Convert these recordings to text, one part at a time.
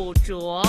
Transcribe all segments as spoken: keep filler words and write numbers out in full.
古拙。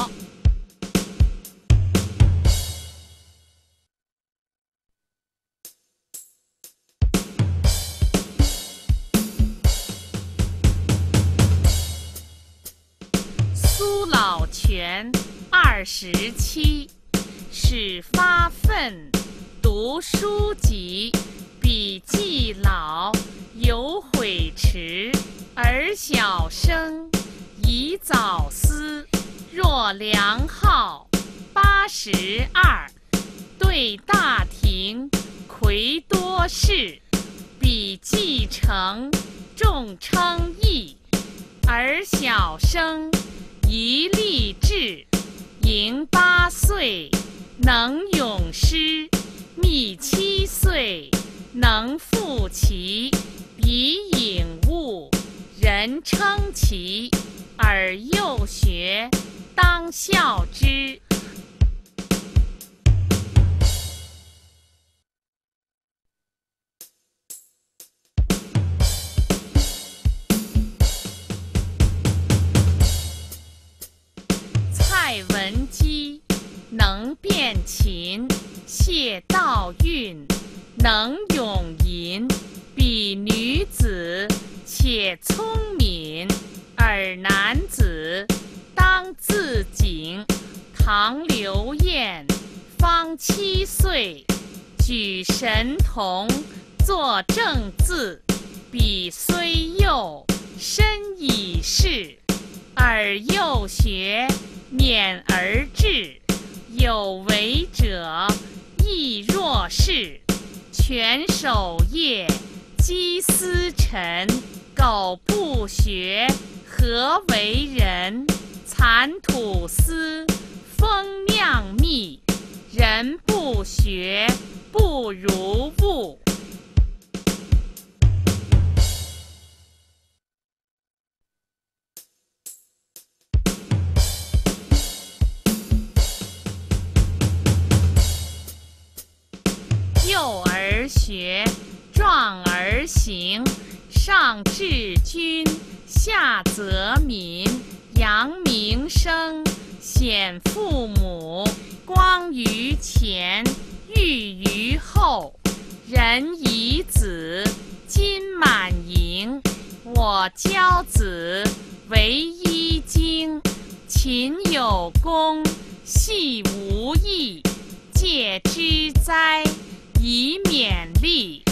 苏老泉二十七，始发愤，读书籍，笔记老，有悔迟。儿小生，宜早思。若良好，八十二。对大廷，魁多士。笔记成，众称义。儿小生，宜立志。盈八岁，能咏诗。密七岁，能赋棋。笔颖悟，人称奇。尔幼学，当效之。蔡文姬，能辨琴。谢道韫，能咏吟。比女子，且聪敏。尔男子，当自警。唐刘晏，方七岁，举神童，作正字。彼虽幼，身已仕。尔幼学，勉而志。有为者，亦若是。全守业，积思沉。苟不学，何为人？蚕吐丝，风酿蜜。人不学，不如物。幼儿学，壮而行。上治军，下则民。扬名声，显父母。光于前，裕于后。人以子，金满盈。我教子，为一经。勤有功，戏无益。戒之哉，以勉励。